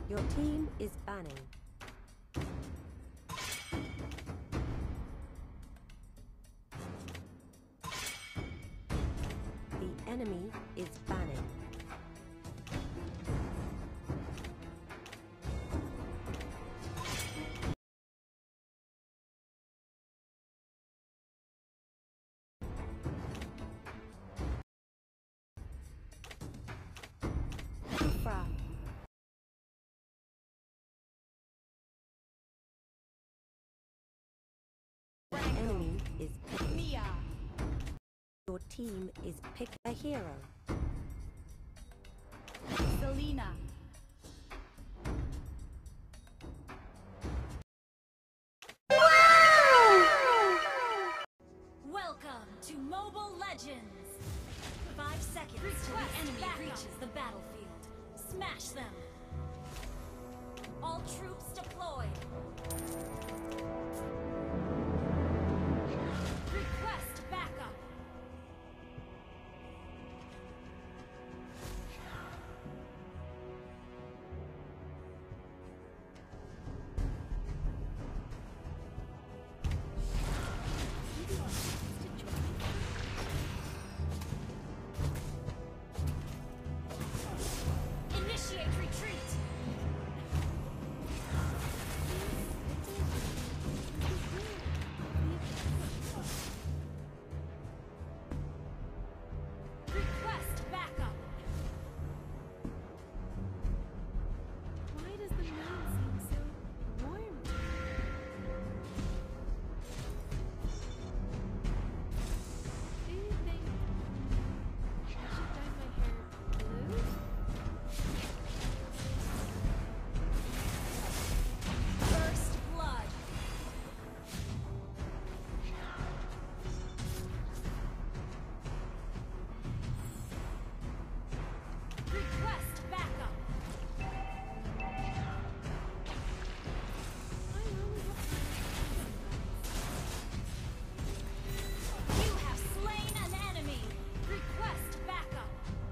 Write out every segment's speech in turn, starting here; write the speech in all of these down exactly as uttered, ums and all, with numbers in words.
Your team is banning. The enemy is banning. Kufra. Enemy is picking. Mia. Your team is picking a hero. Selena. Welcome to Mobile Legends! Five seconds till the enemy reaches the battlefield. Smash them! All troops deployed! Request backup! Initiate retreat! Request backup! Why does the moon seem so warm? Do you think I should dye my hair blue? First blood! Request backup! I only have You have slain an enemy! Request backup!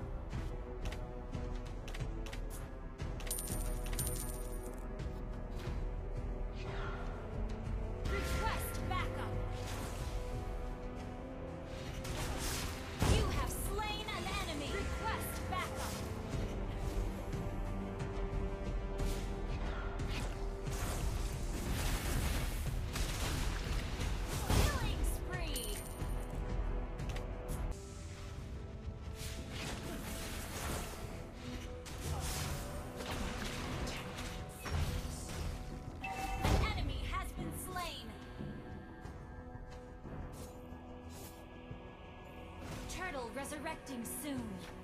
Request backup! You have slain an enemy! Request backup! Killing spree! An enemy has been slain! Turtle resurrecting soon.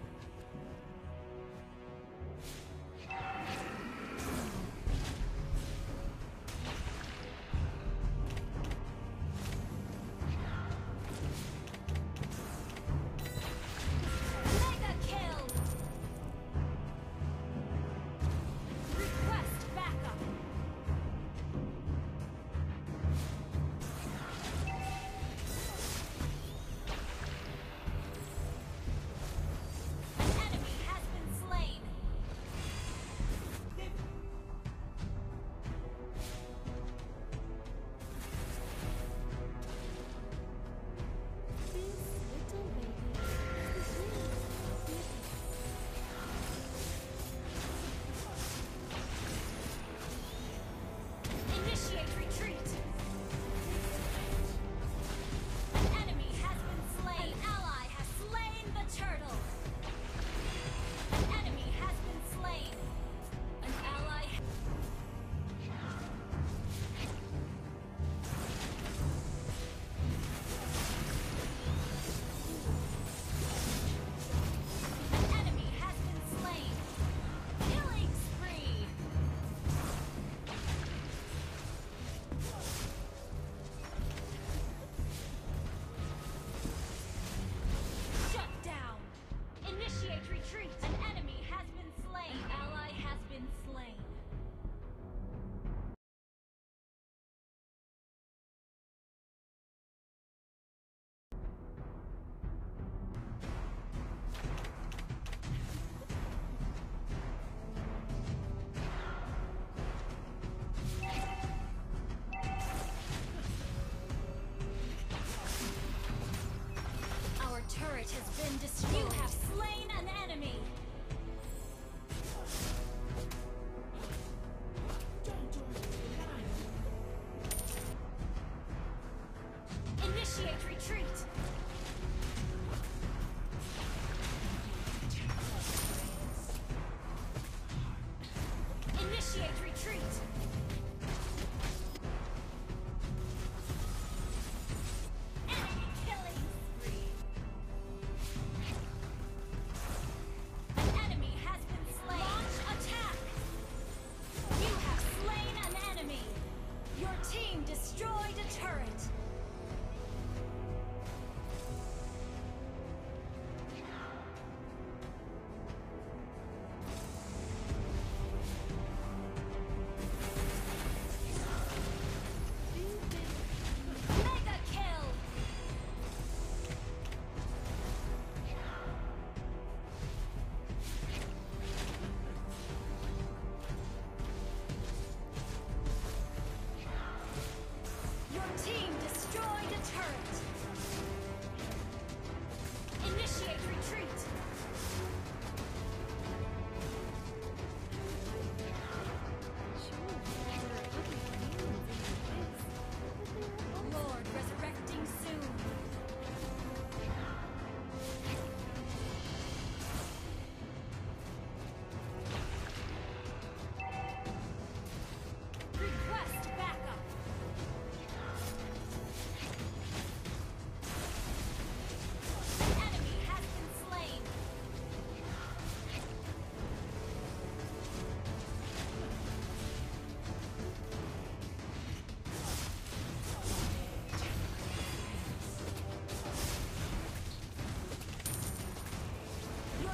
Mega kill! Request backup!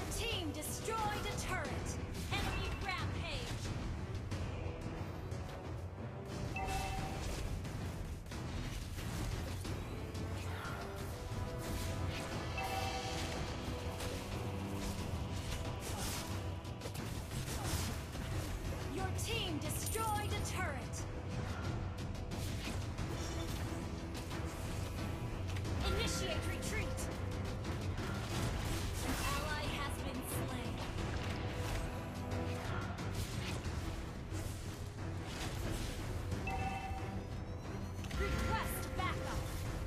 team destroyed a turret. Enemy rampage. Your team destroyed a turret. Initiate retreat. An ally has been slain. Request backup.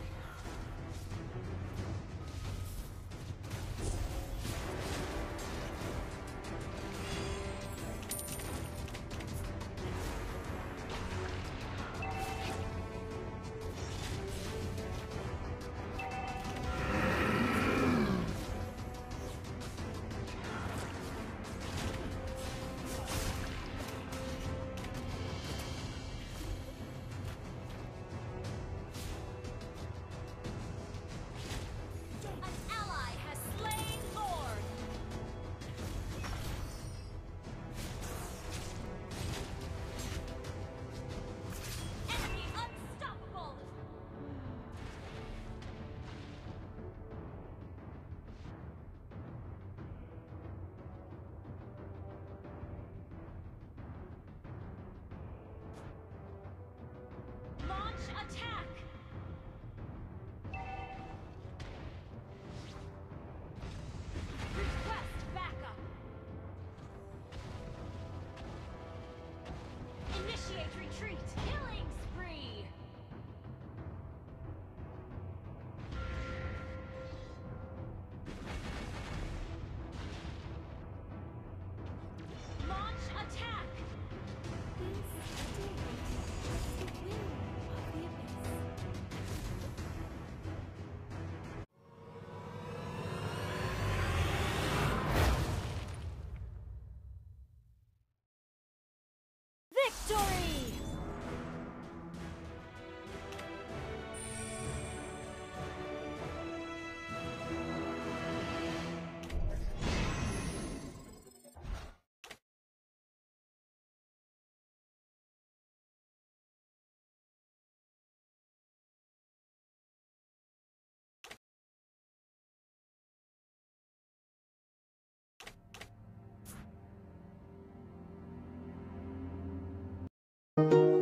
An ally has slain Lord. Enemy unstoppable. Launch attack. Request backup. Initiate retreat. Killing spree. Launch attack. This day is the will of the abyss. Victory! Thank you.